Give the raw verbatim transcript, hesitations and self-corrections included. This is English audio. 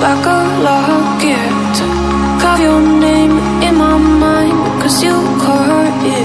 like a locket to carve your name in my mind, cause you caught it.